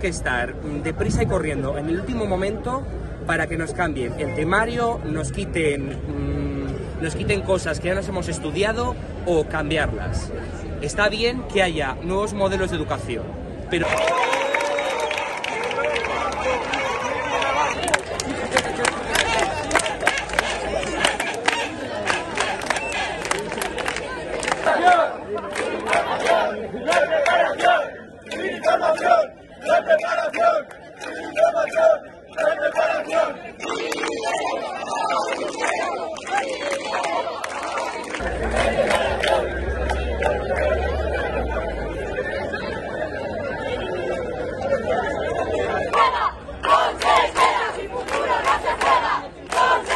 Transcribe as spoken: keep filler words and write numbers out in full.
que estar deprisa y corriendo en el último momento para que nos cambien el temario, nos quiten, mmm, nos quiten cosas que ya nos hemos estudiado o cambiarlas. Está bien que haya nuevos modelos de educación, pero... ¡La preparación! ¡La preparación! ¡La preparación!